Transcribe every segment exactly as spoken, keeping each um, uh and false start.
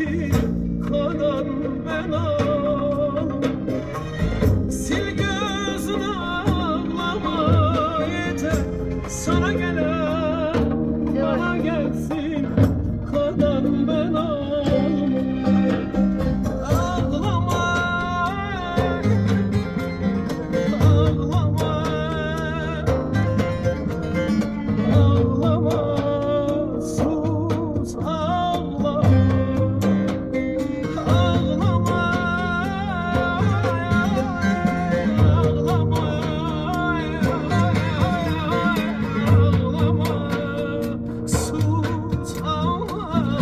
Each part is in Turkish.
gelsin, kalan ben ağlam. Sil gözün ağlama yeter, sana gelen bana gelsin, kalan ben ağlam. Ağlama, ağlama, ağlama, sus ağlama, ağlama, ağlama, ağlama, sus ağlama.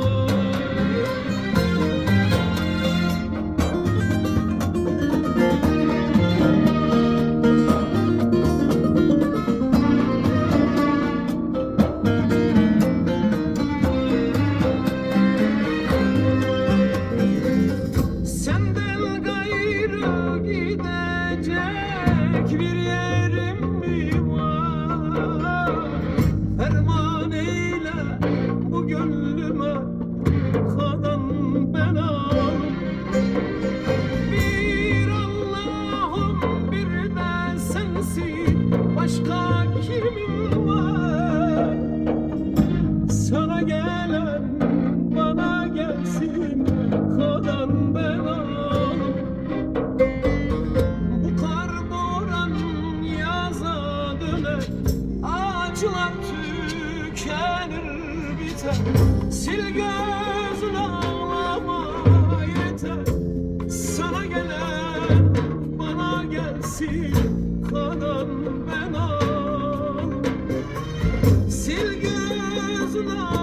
Senden gayrı gidecek bir yerim mi var? Ferman eyle bu gönlüme, kalan ben ağlam. Bir Allah'ım bir de sensin, başka kimim var? Sana gelen bana gelsin, kalan ben ağlam. Bu kar boran yaza döner, ağaçlar tükenir biter. Sil gözün ağlama yeter, sana gelen bana gelsin, kalan ben ağlam. Sil gözün ağlama